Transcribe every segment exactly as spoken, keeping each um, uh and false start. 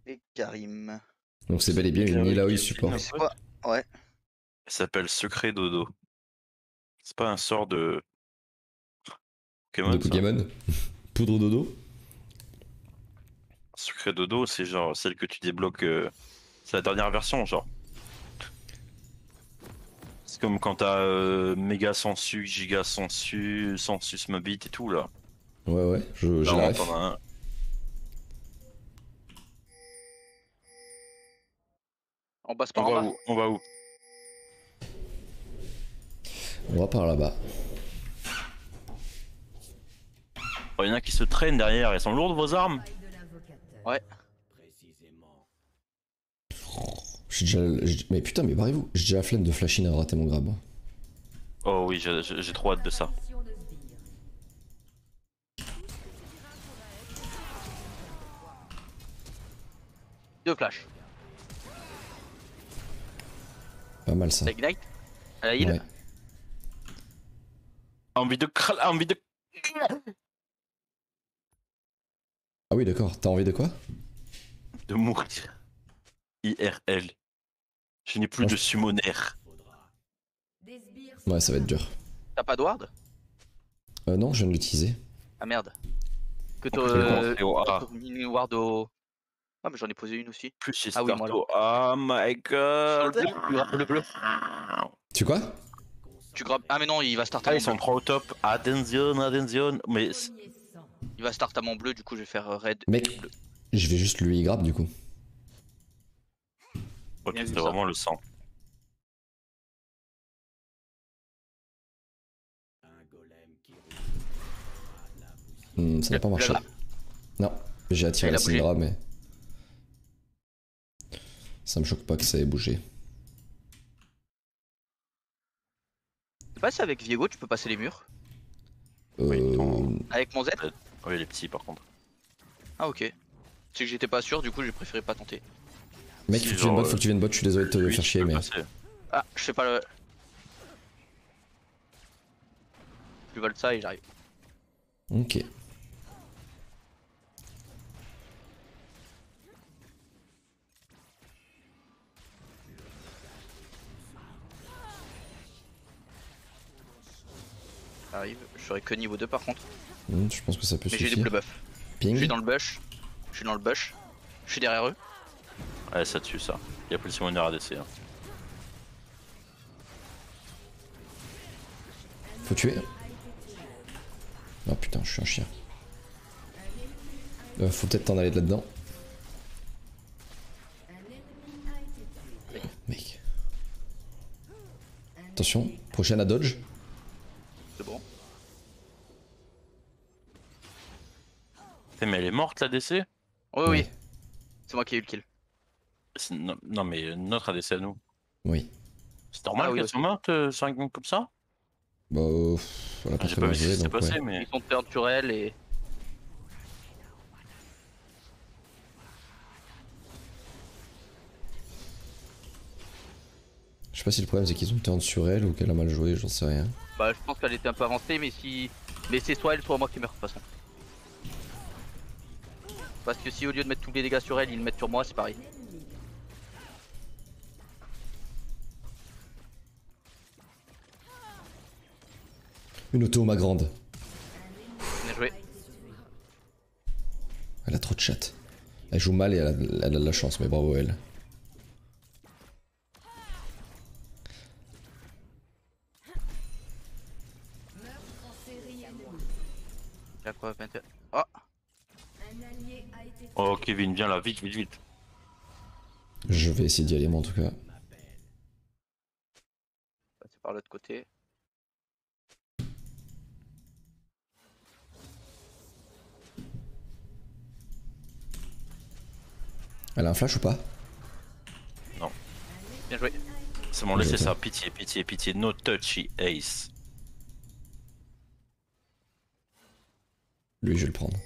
Et Karim. Donc c'est bel et bien une Nilaoi support. Mais c'est quoi? Ouais. Elle s'appelle Secret Dodo. C'est pas un sort de Pokémon, De Pokémon. Poudre dodo. ça. Secret Dodo, c'est genre celle que tu débloques. euh, C'est la dernière version, genre. C'est comme quand t'as euh, Méga Sensu, Giga Sensu, Sensus Mobit et tout là. Ouais, ouais, je- j'ai Là, la on ref. t'en a un. On passe On par en va bas. où? On va où? On va par là-bas. Il y en a qui se traînent derrière. Elles sont lourdes vos armes? Ouais. J'ai déjà... j'ai- Mais putain, mais barrez-vous. J'ai déjà la flemme de flashin à rater mon grab. Oh oui, j'ai j'ai- j'ai trop hâte de ça. Deux flash. Pas mal ça. La Ignite. À la heal. Ouais. Envie de cral... Envie de... Ah oui, d'accord. T'as envie de quoi? De mourir. I R L. Je n'ai plus Moi, de je- summonaire. Ouais, ça va être dur. T'as pas de ward? Euh, non, je viens de l'utiliser. Ah merde. Que En plus, t'as j'ai euh, commencé au A. t'as mis une ward au. Ah, mais j'en ai posé une aussi. Plus j'ai Ah oui, start moi là. au A. Oh my god. Sur le bleu, tu grabes le bleu. Tu quoi? Tu grabes. Ah, mais non, il va start à Ah, mon ils sont bleu. trois au top. Attention, attention. Mais c'est- Il va start à mon bleu, du coup, je vais faire euh, red. Mec, je vais juste lui grab du coup. ok, Bien vu, c'était ça. vraiment le sang. Hmm, ça n'a pas marché. Là, Non, j'ai attiré Il la a bougé. Syndra, mais. Ça me choque pas que ça ait bougé. Je sais pas si avec Viego tu peux passer les murs. Oui, Euh. ton- Avec mon Z. Oui, les petits par contre. Ah, ok. C'est que j'étais pas sûr, du coup, j'ai préféré pas tenter. Mec, Si, faut que tu viennes genre, bot, faut que tu viennes bot, je suis désolé de te Oui, faire tu chier, peux mais. passer. Ah, je fais pas le. Je vole ça et j'arrive. Ok. J'arrive. Je serai que niveau deux par contre. Hmm, je pense que ça peut Mais j'ai suffire. des bleu buff. Ping. Je suis dans le bush. Je suis dans le bush. Je suis derrière eux. Ouais, ça tue ça. Il y a plus de summonaire A D C. Hein. Faut tuer. Oh putain, je suis un chien. Euh, faut peut-être t'en aller de là-dedans. Mec. Attention, prochaine à dodge. C'est bon. Putain, mais elle est morte la D C? Oui, oui. C'est moi qui ai eu le kill. C'est- Non, non, mais notre A D C à nous. Oui. C'est normal Ah oui, qu'elle aussi. soit morte euh, sur un game comme ça? Bah, euh, pff, elle a pas J'ai très pas bien vu ce qui joué, s'est donc passé, ouais. mais. Ils sont turn sur elle et. Je sais pas si le problème c'est qu'ils ont turn sur elle ou qu'elle a mal joué, j'en sais rien. Bah, je pense qu'elle était un peu avancée, mais si. Mais c'est soit elle, soit moi qui meurs de toute façon. Parce que si au lieu de mettre tous les dégâts sur elle, ils le mettent sur moi, c'est pareil. Une auto, ma grande. Bien joué. Elle a trop de chat. Elle joue mal et elle a, elle a de la chance, mais bravo elle. Y'a quoi, vingt et un. Oh! Oh, Kevin, viens là, vite, vite, vite. Je vais essayer d'y aller, moi en tout cas. Passer par l'autre côté. Elle a un flash ou pas? Bien joué. C'est bon, Oui, laissez ok. ça, pitié, pitié, pitié. No touchy ace. Lui, je vais le prendre.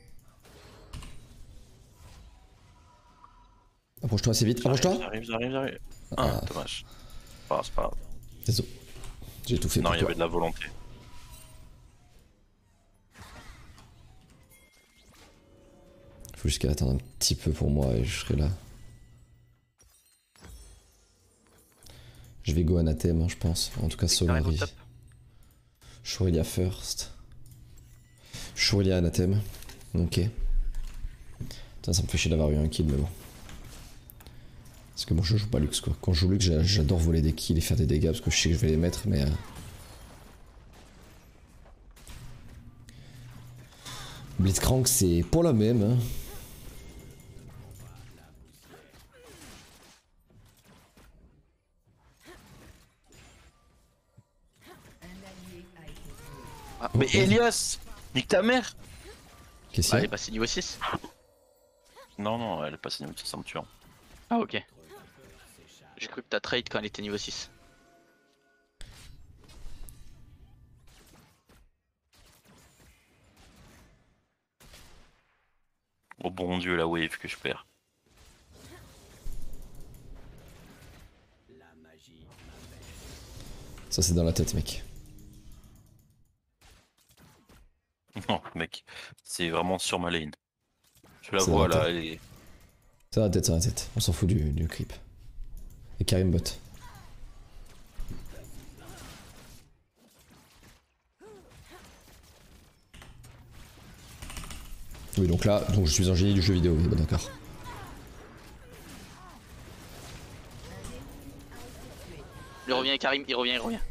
Approche-toi assez vite, approche-toi. J'arrive, j'arrive, j'arrive. Ah. Ah, dommage. Ah, c'est pas grave. Désolé. J'ai tout fait Non, pour il y toi. avait de la volonté. Faut juste qu'elle attende un petit peu pour moi et je serai là. Je vais go Anathème, hein, je pense. En tout cas, Solari. Shurilia first. Shurilia Anathème. Ok. Putain, ça me fait chier d'avoir eu un kill, mais bon. Parce que moi je joue pas Lux quoi. Quand je joue Lux, j'adore voler des kills et faire des dégâts parce que je sais que je vais les mettre, mais. Euh... Blitzcrank, c'est pour la même. Hein. Ah, mais Okay. Elias, nique ta mère. Qu'est-ce Bah, elle qu'il est passée niveau six. Non, non, elle est passée niveau six en me tuant. Ah ok. J'ai cru que t'as trade quand elle était niveau six. Oh bon dieu, la wave que je perds. Ça c'est dans la tête mec. Non, mec, c'est vraiment sur ma lane. Je la C'est vois dans la là, tête. elle est... C'est dans la tête, c'est dans la tête. On s'en fout du, du creep. Et Karim bot. Oui donc là, donc je suis un génie du jeu vidéo, oui, bon d'accord. Il revient Karim, il revient, il revient.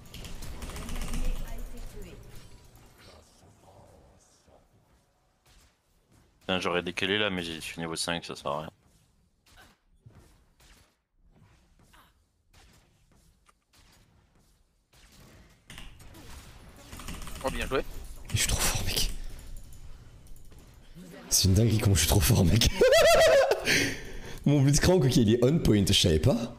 J'aurais décalé là, mais je suis niveau cinq, ça sert à rien. Oh bien joué. Je suis trop fort mec. C'est une dinguerie comment je suis trop fort mec. Mon Blitzcrank ok il est on point, je savais pas.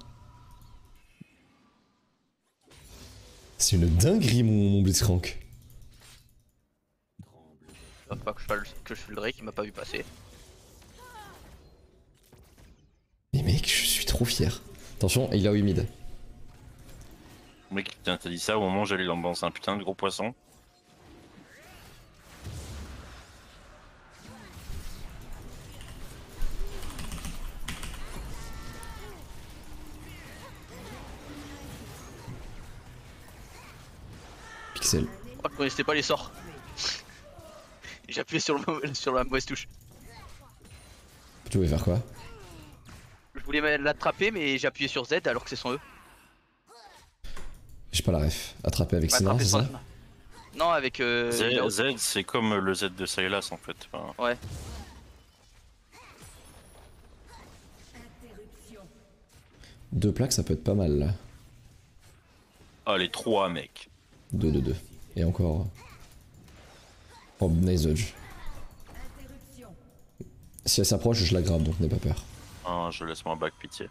C'est une dinguerie mon, mon Blitzcrank. Faut pas que je, fasse, que je suis le Drake, il m'a pas vu passer. Mais mec je suis trop fier. Attention il a eu mid. Mec, putain, t'as dit ça au moment où j'allais l'embancer un putain de gros poisson. Pixel. Oh, je connaissais pas les sorts. J'ai appuyé sur, le, sur la mauvaise touche. Tu voulais faire quoi? Je voulais l'attraper mais j'ai appuyé sur Z alors que c'est son E. J'ai pas la ref. Attraper avec Syndra, c'est ça? Non avec euh, Z, Z c'est comme le Z de Sylas en fait. Enfin... Ouais. Deux plaques ça peut être pas mal là. Ah les trois mec. Deux, deux, deux. Et encore. Oh, nice dodge. Si elle s'approche, je la grabe, donc n'aie pas peur. Ah, je laisse mon back, pitié.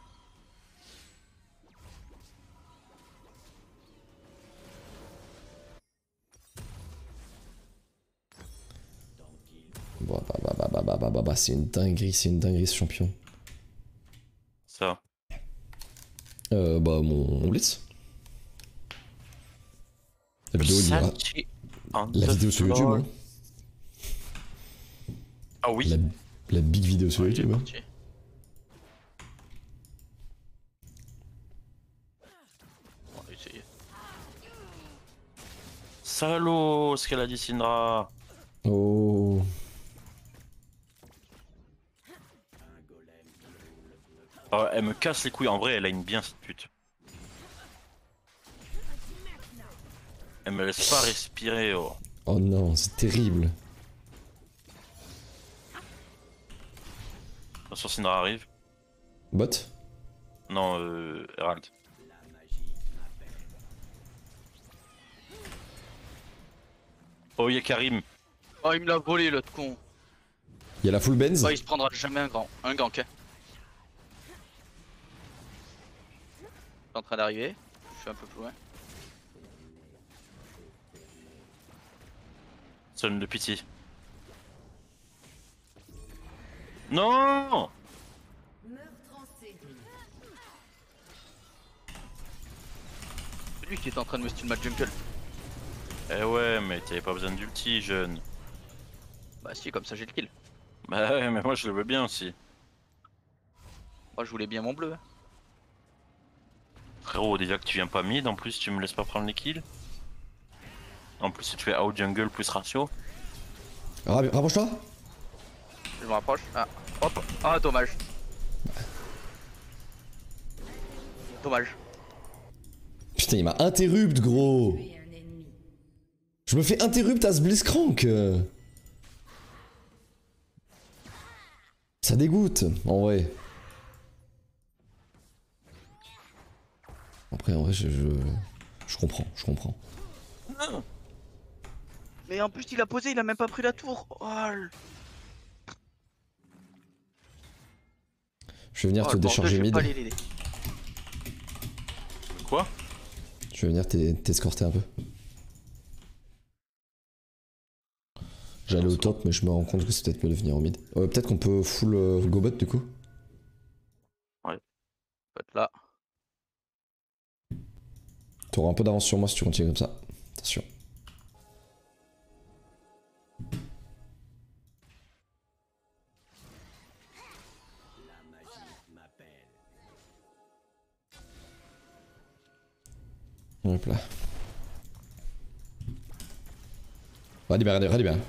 Bah, bah, bah, bah, bah, bah, bah, bah, bah, c'est une dinguerie, c'est une dinguerie ce champion. Ça. Euh, bah, mon, mon blitz. La vidéo, il y aura... La vidéo sur YouTube, hein. Ah oui. La, la big vidéo sur Ouais, YouTube, hein. On va essayer. Salaud, ce qu'elle a dit Syndra. Oh. Oh, elle me casse les couilles, en vrai elle a une bien cette pute. Elle me laisse pas respirer. Oh, Oh non, c'est terrible. Attention, Syndra arrive. Bot? Non, euh, Herald. Oh, il y a Karim. Oh il me l'a volé l'autre con. Il y a la full Benz? Oh il se prendra jamais un grand. Un gank. Hein. Je suis en train d'arriver. Je suis un peu plus loin. Sonne de pitié. Non! C'est lui qui est en train de me stun ma jungle. Eh ouais, mais t'avais pas besoin d'ulti, jeune. Bah si comme ça j'ai le kill. Bah ouais, mais moi je le veux bien aussi. Moi je voulais bien mon bleu. Frérot, déjà que tu viens pas mid, en plus tu me laisses pas prendre les kills. En plus si tu fais out jungle plus ratio. Rap- Rapproche-toi. Je me rapproche. Ah, hop. Ah, dommage. Dommage. Putain, il m'a interrupt, gros. Je me fais interrupt à ce Blitzcrank. Ça dégoûte, en vrai. Après, en vrai, je, je, je comprends, je comprends. Mais en plus, il a posé, il a même pas pris la tour. Oh, le- Je vais venir oh, te le bordel, décharger je vais mid. pas les l'aider. Quoi? Je vais venir t'es- t'escorter un peu. J'allais au top, mais je me rends compte que c'est peut-être mieux de venir au mid. Euh, peut-être qu'on peut full euh, go bot du coup. Peut être là. T'auras un peu d'avance sur moi si tu continues comme ça. Attention. Hop là. Allez bien, allez bien.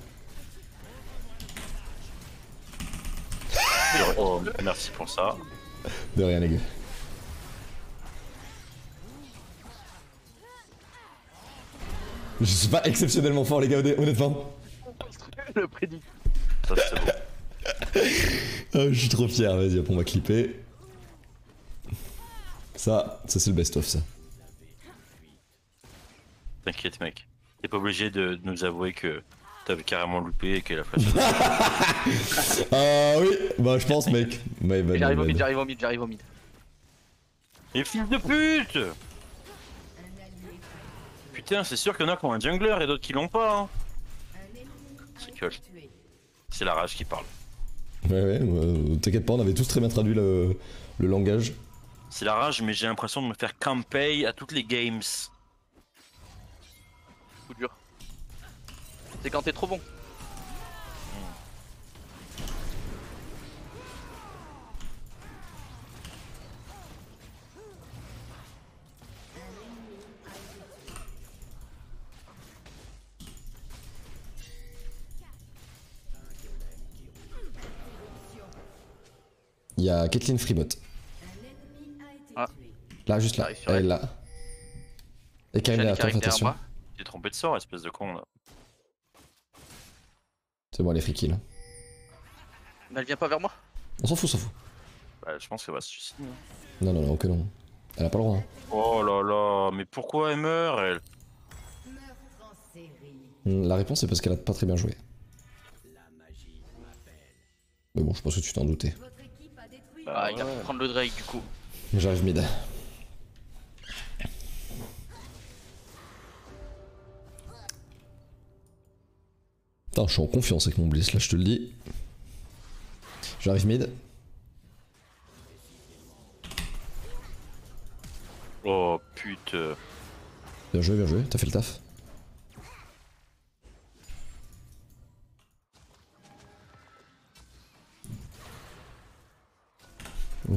Oh, merci pour ça. De rien les gars. Je suis pas exceptionnellement fort les gars, honnêtement. Le prédit. Ça c'est beau. Ah, je suis trop fier, vas-y hop on va clipper. Ça, ça c'est le best of ça. T'inquiète mec. T'es pas obligé de nous avouer que t'avais carrément loupé et que la flash. Ah oui, bah je pense mec. My bad, J'arrive my au mid, bad. j'arrive au mid, j'arrive au mid. Et fils de pute! Putain, c'est sûr qu'il y en a qui ont un jungler et d'autres qui l'ont pas. Hein. C'est que c'est la rage qui parle. Ouais ouais, euh, t'inquiète pas, on avait tous très bien traduit le, le langage. C'est la rage, mais j'ai l'impression de me faire camper à toutes les games. Coup dur. C'est quand t'es trop bon. Il y a Caitlyn Freebot. Ah. Là, juste là. J'arrive sur Elle est elle. là. Et Karim J'allais derrière toi, carry fais derrière attention. moi. T'es trompé de sort, espèce de con là. C'est bon, elle est free kill. Mais elle vient pas vers moi. On s'en fout, on s'en fout. Bah, je pense qu'elle va se suicider. Non, non, non, que non. Elle a pas le droit. Hein. Oh là là, mais pourquoi elle meurt elle? Hmm, La réponse est parce qu'elle a pas très bien joué. Mais bon, je pense que tu t'en doutais. Bah, il a ouais. pu prendre le Drake du coup. J'arrive mid. Putain, je suis en confiance avec mon bliss, là, je te le dis. J'arrive mid. Oh putain. Bien joué, bien joué, t'as fait le taf. Oh.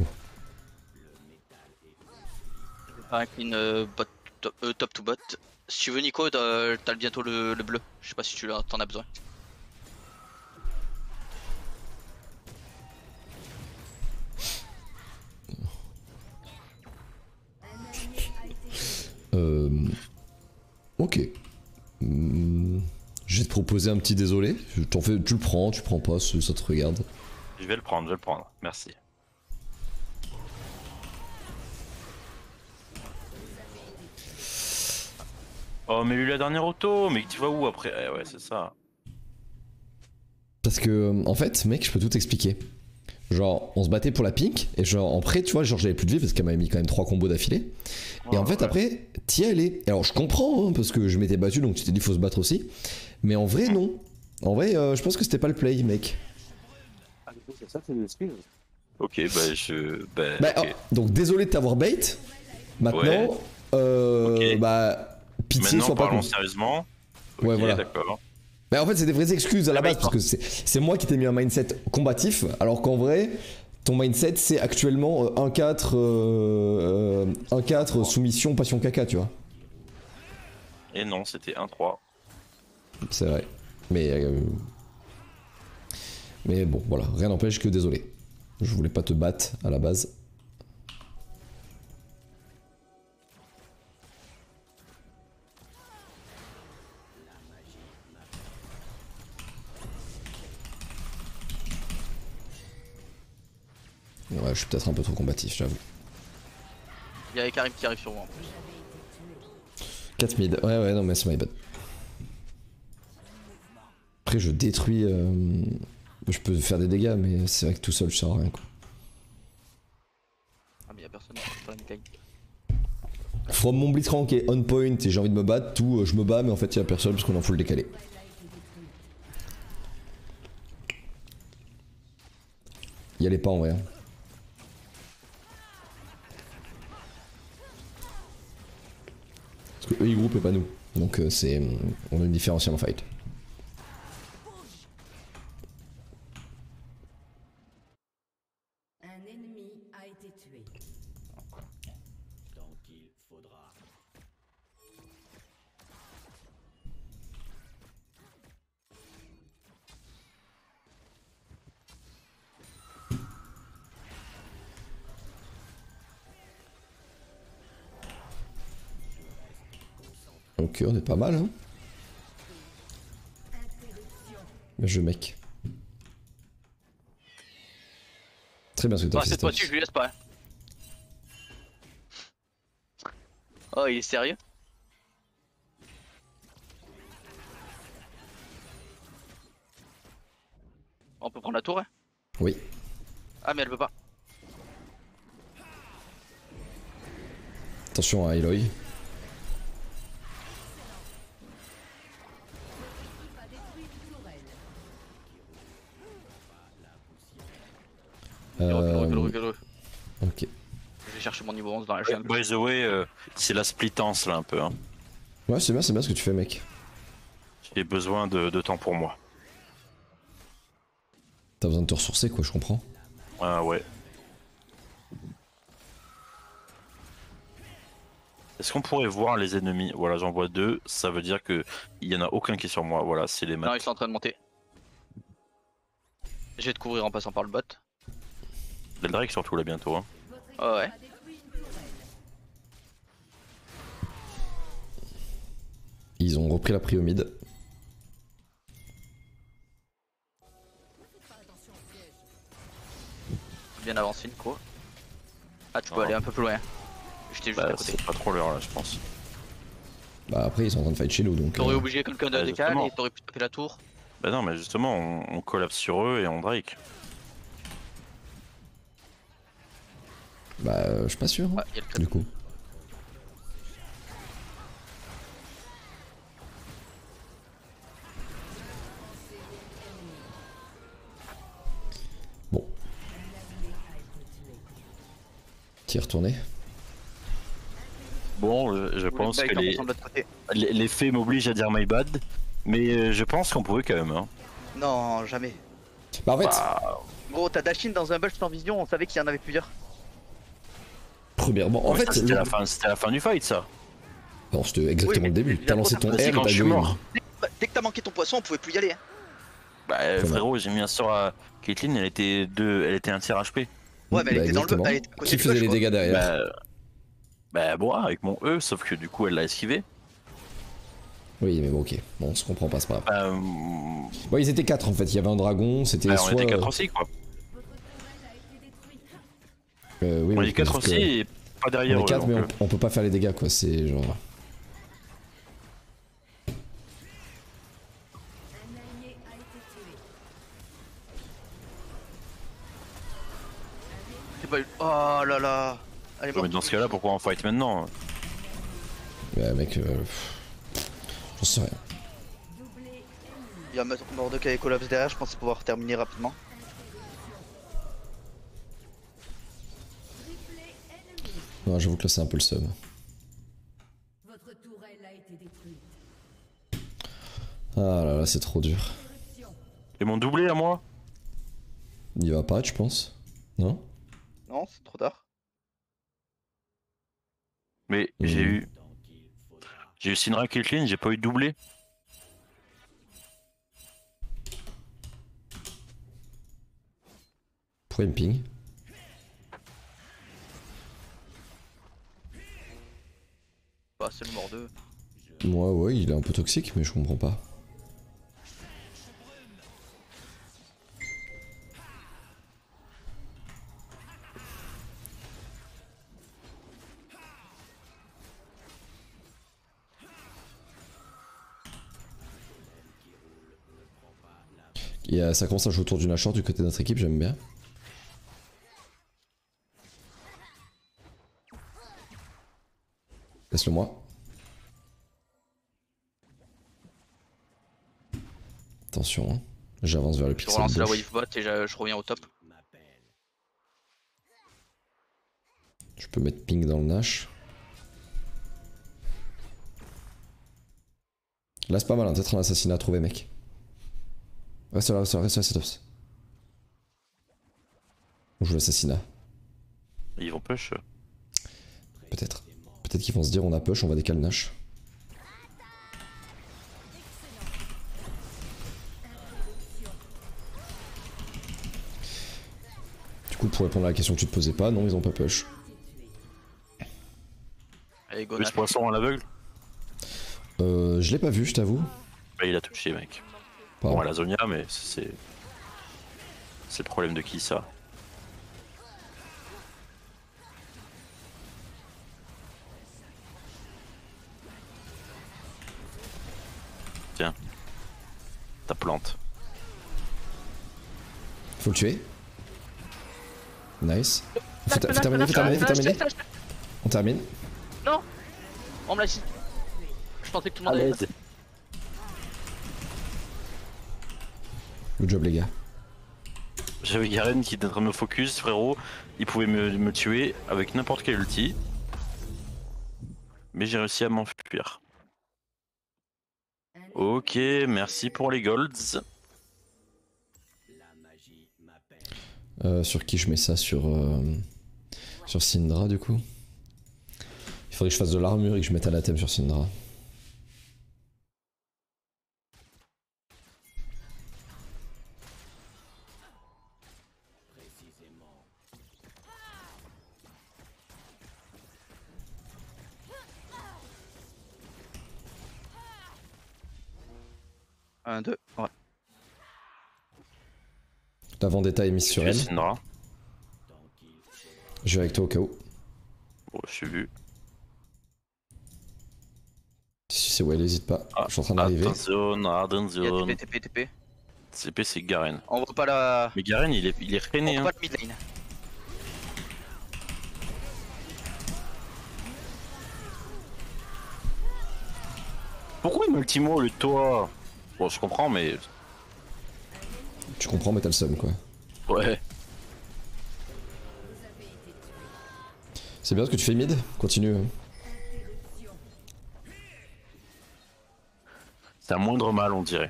Pas un clean euh, bot, top, euh, top to bot. Si tu veux Nico, t'as t'as bientôt le, le bleu. Je sais pas si tu l'as- t'en as besoin. Euh... Ok. Hmm, Je vais te proposer un petit désolé. Je t'en fais, tu le prends, tu prends pas, ça ça te regarde. Je vais le prendre, je vais le prendre. Merci. Oh mais lui la dernière auto, mais tu vas où après? Eh ouais c'est ça. Parce que, en fait, mec, je peux tout expliquer. Genre, on se battait pour la pink, et genre, en prêt, tu vois, genre, j'avais plus de vie parce qu'elle m'avait mis quand même trois combos d'affilée. Et Oh, en fait, ouais. après, t'y es allé. Alors, je comprends, hein, parce que je m'étais battu, donc tu t'es dit, faut se battre aussi. Mais en vrai, non. En vrai, euh, je pense que c'était pas le play, mec. C'est ça, c'est une excuse. Ok, bah je. Bah, Bah, ok. oh, donc, désolé de t'avoir bait. Maintenant, Ouais. euh, Ok. bah, pitié, Maintenant sois pas parlons con. sérieusement. Ouais, Ok, voilà. d'accord. Mais en fait, c'est des vraies excuses à la Ah bah, base, parce que c'est c'est moi qui t'ai mis un mindset combatif, alors qu'en vrai, ton mindset c'est actuellement euh, un quatre, euh, euh, un quatre soumission, passion caca, tu vois. Et non, c'était un trois. C'est vrai. Mais. Euh, mais bon, voilà, rien n'empêche que désolé. Je voulais pas te battre à la base. Ouais, je suis peut-être un peu trop combatif, j'avoue. Il y a Karim qui arrive sur moi en plus. quatre mid, ouais, ouais, non, mais c'est my bad. Après, je détruis. Euh... Je peux faire des dégâts, mais c'est vrai que tout seul, je sers à rien, quoi. Ah, mais y'a personne sur la mécanique. From mon Blitzcrank est on point et j'ai envie de me battre, tout, euh, je me bats, mais en fait, y'a personne parce qu'on est en full décalé. Y allez pas en vrai. Hein. Parce que eux ils groupent et pas nous. Donc euh, c'est. On a une différentielle en fight. Un ennemi a été tué. Tant qu'il faudra. Ok, on est pas mal, hein. Mais je mec. Très bien ce que t'as Ah, fait. cette fois-ci, je lui laisse pas. Oh, il est sérieux? On peut prendre la tour, hein? Oui. Ah, mais elle peut pas. Attention à Eloy. Recule, recule, Euh... recule, recule. Ok. Je vais chercher mon niveau onze dans la jungle. By the way, euh, c'est la splittance là un peu. Hein. Ouais, c'est bien, c'est bien ce que tu fais, mec. J'ai besoin de, de temps pour moi. T'as besoin de te ressourcer, quoi, je comprends. Ah ouais. Est-ce qu'on pourrait voir les ennemis? Voilà, j'en vois deux. Ça veut dire que il y en a aucun qui est sur moi. Voilà, c'est les Non, maths. ils sont en train de monter. Je vais te couvrir en passant par le bot. Le Drake surtout là bientôt. Hein. Oh, ouais. Ils ont repris la prio mid. Bien avancé, Nico. Ah, tu peux Ah. aller un peu plus loin. J'étais juste Bah, à côté. c'est pas trop l'heure là, je pense. Bah après, ils sont en train de fight chez nous, donc. T'aurais euh, obligé quelqu'un de Bah, décal justement. et t'aurais pu taper la tour. Bah non, mais justement, on, on collapse sur eux et on Drake. Bah, euh, je suis pas sûr, hein, Ouais, il y a le du coup. Bon. Qui est retourné? Bon, euh, je pense Bah, que il est en les, passant de l'autre côté. les, les faits m'obligent à dire my bad. Mais euh, je pense qu'on pouvait quand même. Hein. Non, jamais. Bah en fait, Bah, Gros, t'as Dashin dans un bush sans vision, on savait qu'il y en avait plusieurs. premièrement, en ouais, fait, ça, c'était le- la fin, c'était la fin du fight ça. non, c'était exactement Oui, mais le début. il y a T'as lancé trop ton de- R C'est et quand t'as je suis go in. mort. Dès, dès que t'as manqué ton poisson, on pouvait plus y aller. Hein. Bah Comment frérot, j'ai mis un sort à Caitlyn, elle était deux, elle était un tir H P. Ouais, mais elle Bah, était dans le bush, exactement. elle était à côté Qui du faisait bush, les quoi. dégâts derrière? Bah, bah bon, avec mon E, sauf que du coup elle l'a esquivé. Oui, mais bon, ok. Bon, on se comprend pas, c'est pas grave. Bah, euh, Bon, ils étaient quatre en fait. Il y avait un dragon, c'était bah, on soit. était quatre euh, aussi quoi. euh, oui, On oui, était quatre parce aussi que et pas derrière On est eux. quatre, mais donc, on, on peut pas faire les dégâts, quoi. C'est genre. Un allié a été tué. C'est pas eu. Oh là là. Allez, euh, mais bon. dans ce cas-là, pourquoi on fight maintenant? Ouais, mec. Euh... pff, J'en sais rien. Doublé ennemi. Il y a Mordecai et Collapse derrière, je pense pouvoir terminer rapidement. Triplé ennemi. Non, j'avoue que là, c'est un peu le seum. Votre tourelle a été détruite. Ah là là, c'est trop dur. Et mon doublé à moi? Il va pas, je pense. Non? Non, c'est trop tard. Mais j'ai Mhm. eu. J'ai eu Syndra Caitlyn, j'ai pas eu de doublé. Pourquoi il me ping? Bah, c'est le mort deux. Moi, ouais, il est un peu toxique, mais je comprends pas. Il y a- ça commence à jouer autour du Nashor du côté de notre équipe, j'aime bien. Laisse-le moi. Attention, hein. J'avance vers le Je pixel relance la gauche. wave bot et je, je reviens au top. Je peux mettre ping dans le Nash. Là c'est pas mal, hein. Peut-être un assassinat à trouver, mec. Reste là, reste là, reste là, c'est tops. On joue l'assassinat. Ils vont push. Peut-être. Peut-être qu'ils vont se dire on a push, on va décaler le Nash. Du coup, pour répondre à la question que tu te posais pas, non, ils ont pas push. Allez, go Plus Nash. poisson à l'aveugle. Euh, je l'ai pas vu, je t'avoue. Bah, il a touché, mec. Pardon. Bon, à la Zonia, mais c'est. C'est le problème de qui ça? Tiens. Ta plante. Faut le tuer. Nice. Faut, ta- faut terminer, faut terminer, faut terminer. On termine. Non. On me l'a dit. Je pensais que tout le monde avait passé. Good job les gars. J'avais Garen qui était en train de me focus, frérot. Il pouvait me, me tuer avec n'importe quel ulti. Mais j'ai réussi à m'enfuir. Ok, merci pour les golds. Euh, sur qui je mets ça? Sur, euh, sur Syndra du coup. Il faudrait que je fasse de l'armure et que je mette Anathème sur Syndra. Un, deux, ouais. La Vendetta est mise sur Tu es elle. Syndra. Je vais avec toi au cas où. Bon, je suis vu. Si c'est ouais, n'hésite pas. Ah, Je suis en train d'arriver. Attention, Il y a attention. T P, T P, T P. C P c'est Garen. On voit pas la. Mais Garen il est, il est On freiné. voit Hein. pas le mid lane. Pourquoi il m'ultimo au lieu de toi? Bon, je comprends, mais. Tu comprends, mais t'as le seum quoi. Ouais. C'est bien ce que tu fais mid. Continue. hein. C'est un moindre mal, on dirait.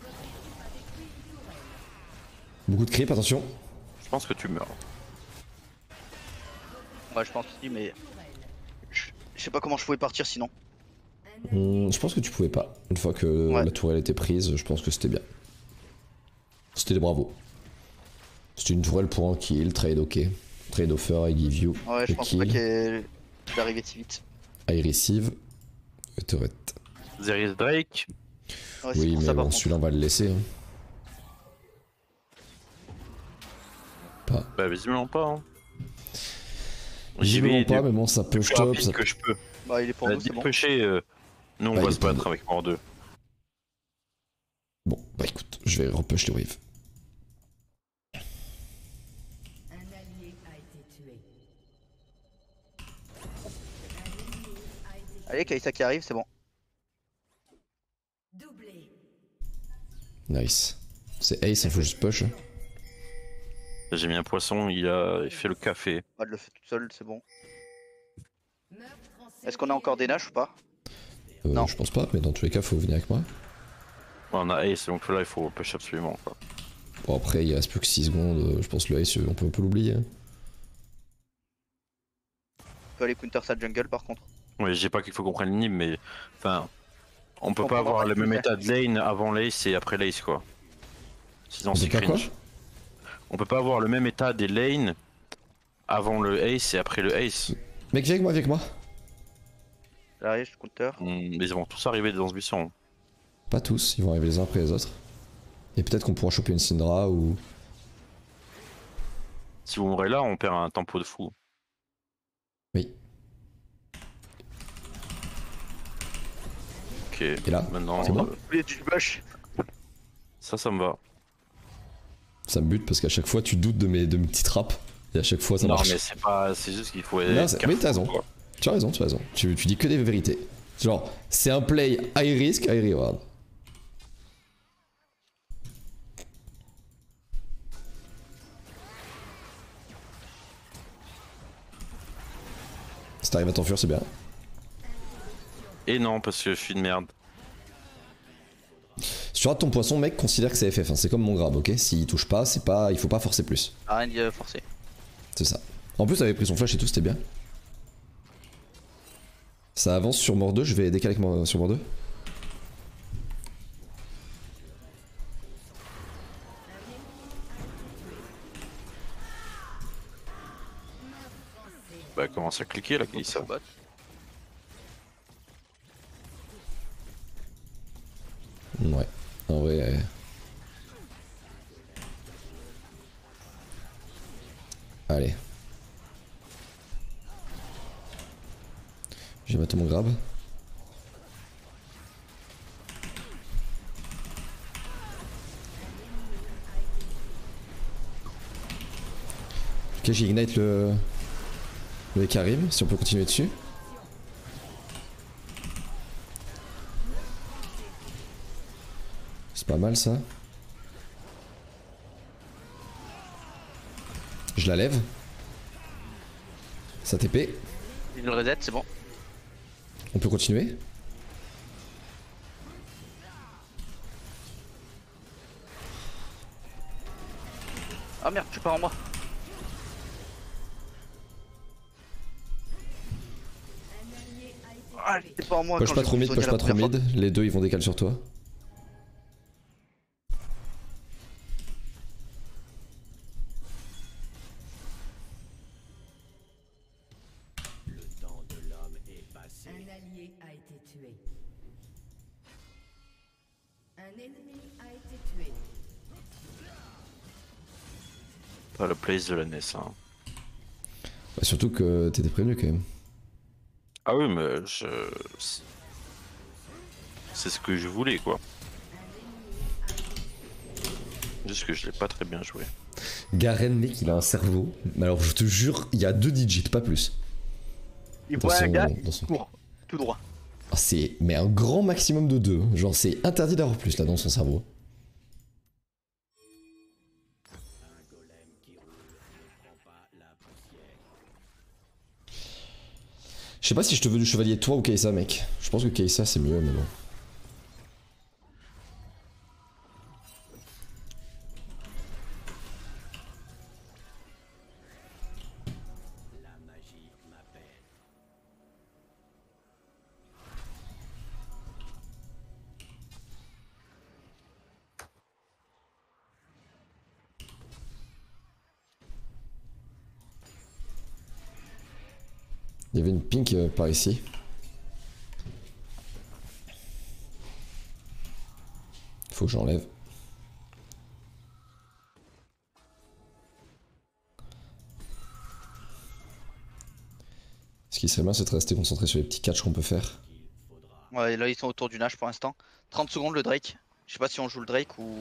Beaucoup de creep, attention. Je pense que tu meurs. Ouais, je pense aussi, mais. Je je sais pas comment je pouvais partir sinon. Hmm, je pense que tu pouvais pas. Une fois que Ouais. la tourelle était prise, je pense que c'était bien. C'était des bravos. C'était une tourelle pour un kill, trade ok. Trade offer, I give you. Ouais, je le pense pas kill, qu'elle est arrivée si vite. I receive. Et turret. There is Drake. Ouais, c'est Oui, pour mais ça, par bon, contre. celui-là on va le laisser. hein. Pas. Bah, visiblement pas. Hein. J'y Visiblement vais pas, du mais bon, ça plus push top. rapide Ça... que je peux. Bah, il est pour On a nous, dit c'est bon. pusher, euh, nous on Bah, va il se est pour battre nous. avec mort deux. Bon, bah écoute, je vais repush les waves. Un allié a été tué. Allez, Kaisa qui arrive, c'est bon. Doublé. Nice. C'est Ace, il faut juste push. hein. J'ai mis un poisson, il a il fait le café. Bah, elle le fait toute seule, c'est bon. Meurtre en Est-ce qu'on a encore des Nash ou pas? Euh, Non. Je pense pas, mais dans tous les cas, faut venir avec moi. on a Ace, donc là il faut push absolument quoi. Bon, après, il reste plus que six secondes. euh, Je pense que le Ace, on peut un peu l'oublier. hein. On peut aller counter sa jungle par contre. Oui, je dis pas qu'il faut qu'on prenne l'inhib, mais enfin, on peut On pas peut avoir pas le tout même faire. état de lane avant l'ace et après l'ace quoi. Sinon On peut c'est faire quoi cringe. On peut pas avoir le même état des lanes avant le ace et après le ace. Mec, viens avec moi, viens avec moi. J'arrive, je counter. On- Ils vont tous arriver dans ce buisson. Pas tous, ils vont arriver les uns après les autres. Et peut-être qu'on pourra choper une Syndra ou. Si vous mourrez là, on perd un tempo de fou. Oui. Ok, Et là, maintenant, c'est bon euh, Il y a du bush. ça, ça me va. Ça me bute parce qu'à chaque fois, tu doutes de mes, de mes petites trappes. Et à chaque fois, ça non, marche. mais c'est pas, c'est juste qu'il faut. Non, être c'est- careful, oui, t'as raison. quoi. Tu as raison, tu as raison. Tu, tu dis que des vérités. Genre, c'est un play high risk, high reward. Si t'arrives à t'enfuir, c'est bien. Et non, parce que je suis une merde. Si tu rates ton poisson, mec, considère que c'est F F. hein. C'est comme mon grab, ok? S'il touche pas, c'est pas, il faut pas forcer plus. Ah, rien de forcé. C'est ça. En plus, t'avais pris son flash et tout, c'était bien. Ça avance sur mort deux, je vais décaler avec moi sur mort deux. Bah, elle commence à cliquer là, qui dit ça. Bot. Ouais, en vrai. euh, Allez. J'ai battu mon grab. Ok, j'ai ignite le. le Karim, si on peut continuer dessus. C'est pas mal ça. Je la lève. Ça T P. Il le reset, c'est bon. On peut continuer. Ah merde, tu pars en moi. Ah, j'étais pas en moi. Push quand pas j'ai trop mid, soigné push la pas trop première mid. Les deux ils vont décaler sur toi. Un allié a été tué. Un ennemi a été tué. Pas le place de la N E S. Hein. Bah, surtout que t'étais prévenu quand même. Ah oui, mais je. C'est ce que je voulais quoi. Juste que je l'ai pas très bien joué. Garen, mec, il a un cerveau. Mais alors je te jure, il y a deux digits, pas plus. Il Dans voit un son- gars, dans son- il court, tout droit. Ah, c'est mais un grand maximum de deux. Genre c'est interdit d'avoir plus là dans son cerveau. Je sais pas si je te veux du chevalier toi ou Kai'Sa, mec. Je pense que Kai'Sa c'est mieux, mais bon. Il y avait une pink euh, par ici. Faut que j'enlève. Ce qui serait bien, c'est de rester concentré sur les petits catchs qu'on peut faire. Ouais, là ils sont autour du Nash pour l'instant. trente secondes le Drake. Je sais pas si on joue le Drake ou.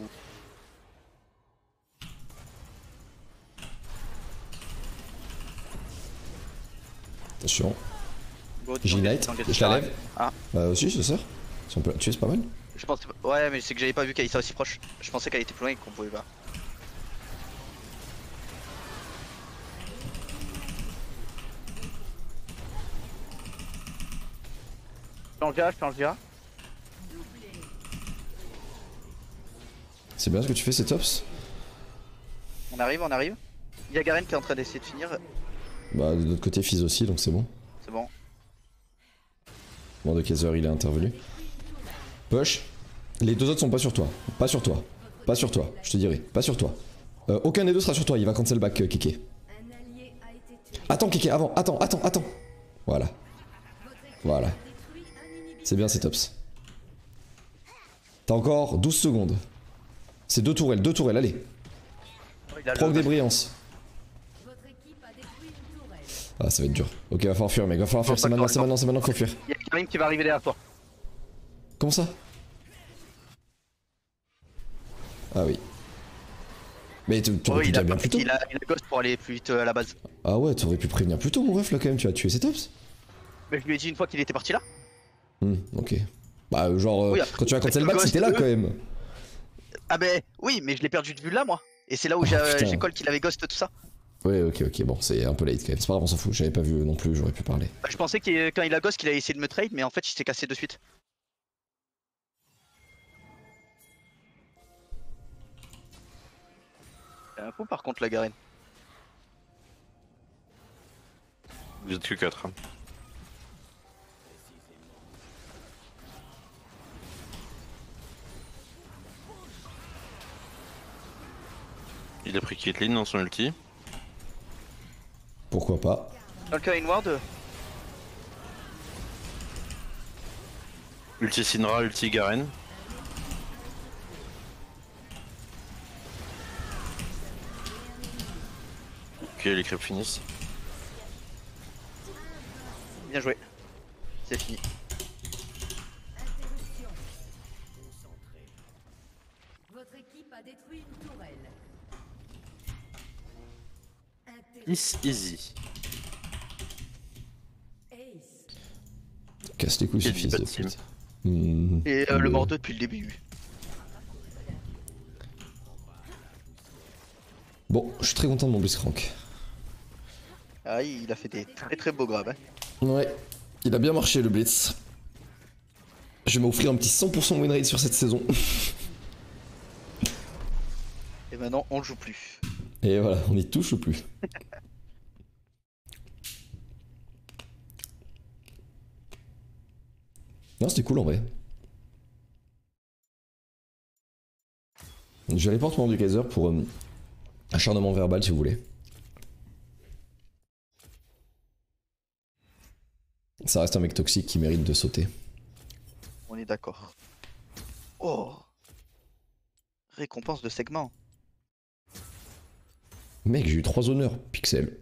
Attention. Go, J'ai disons, Ignite, disons, je la lève. Ah. Bah aussi, je sors. Si on peut la tuer, c'est pas mal. Je pense que... Ouais, mais c'est que j'avais pas vu Kai'Sa aussi proche. Je pensais qu'elle était plus loin et qu'on pouvait pas. Je change J A, je change J A. C'est bien ce que tu fais, c'est tops. On arrive, on arrive. Il y a Garen qui est en train d'essayer de finir. Bah de l'autre côté Fizz aussi, donc c'est bon. C'est bon. Bon, de Kaiser il est intervenu. Push. Les deux autres sont pas sur toi. Pas sur toi. Pas sur toi, je te dirai. Pas sur toi. Euh, aucun des deux sera sur toi, il va cancel back euh, Keke. Un allié a été tué. Attends Keke, avant, attends, attends, attends. Voilà. Voilà. Détruit un inhibiteur. C'est bien, c'est tops. T'as encore douze secondes. C'est deux tourelles, deux tourelles, allez. Il a Proc le- des brillances. Votre équipe a détruit une tourelle. Ah, ça va être dur. Ok, va falloir fuir, mec, va falloir fuir. C'est maintenant, c'est maintenant, c'est maintenant qu'il faut fuir. Il y a Garen qui va arriver derrière toi. Comment ça? Ah oui. Mais tu Oh, aurais pu il, a, dire bien plus tôt. il, a, il a ghost pour aller plus vite euh, à la base. Ah ouais, t'aurais pu prévenir plus tôt, mon ref, là, quand même. Tu as tué ses tops. Mais je lui ai dit une fois qu'il était parti là. Hmm, ok. Bah, euh, genre, euh, Oui, après, quand tu as cancel le back, ghost, c'était là, eux. quand même. Ah ben oui, mais je l'ai perdu de vue là moi. Et c'est là où Oh, j'ai putain. j'ai call qu'il avait ghost tout ça. Ouais, ok, ok, bon, c'est un peu late quand même. C'est pas grave, on s'en fout. J'avais pas vu non plus, j'aurais pu parler. Bah, je pensais que quand il a ghost qu'il a essayé de me trade, mais en fait il s'est cassé de suite. C'est un coup par contre la Garen. Vous êtes que quatre. Il a pris Caitlyn dans son ulti. Pourquoi pas? Quelqu'un a une ward? Ulti Syndra, ulti Garen. Ok, les creeps finissent. Bien joué. C'est fini. Interruption. Votre équipe a détruit une tourelle. Is easy. Ace. Casse les couilles, ce Quel fils de bad team. pute. Hmm, Et euh, le euh, Mordo depuis le début. Bon, je suis très content de mon Blitzcrank. Ah il a fait des très très beaux grabs. Hein. Ouais, il a bien marché le Blitz. Je vais m'offrir un petit cent pour cent win rate sur cette saison. Et maintenant on le joue plus. Et voilà, on n'y touche plus. Non, c'était cool en vrai. Je vais aller porte du Kaiser pour euh, acharnement verbal si vous voulez. Ça reste un mec toxique qui mérite de sauter. On est d'accord. Oh. Récompense de segment. Mec, j'ai eu trois honneurs, Pixel.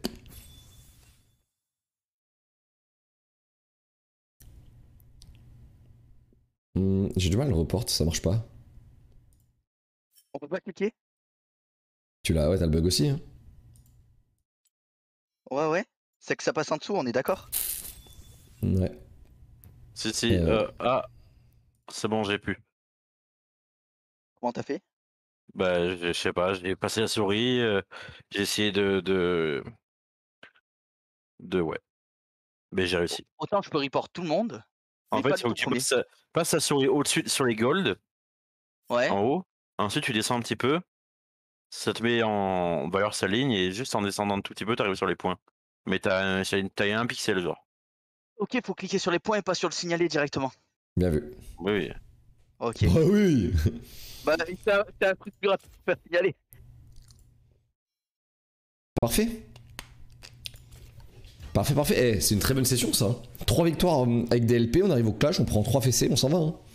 Hmm, j'ai du mal à le report, ça marche pas. On peut pas cliquer? Tu l'as, ouais, t'as le bug aussi. Hein. Ouais ouais. C'est que ça passe en dessous, on est d'accord? Ouais. Si, si, Euh. euh, ah, c'est bon, j'ai pu. Comment t'as fait? Bah, je je sais pas, j'ai passé la souris, euh, j'ai essayé de, de. De, ouais. Mais j'ai réussi. Autant je peux report tout le monde. En mais fait, pas il faut le que tu premier. passes, passes la souris au-dessus sur les gold, Ouais. en haut. Ensuite, tu descends un petit peu. Ça te met en valeur sa ligne et juste en descendant un tout petit peu, t'arrives sur les points. Mais t'as un, t'as un pixel, genre. Ok, faut cliquer sur les points et pas sur le signaler directement. Bien vu. Oui, oui. Ok. Ah oui. Bah c'est un, c'est un truc plus rapide pour faire signaler. Parfait. Parfait, parfait. Eh, c'est une très bonne session ça. trois victoires euh, avec des L P, on arrive au clash, on prend trois fessées, on s'en va. Hein.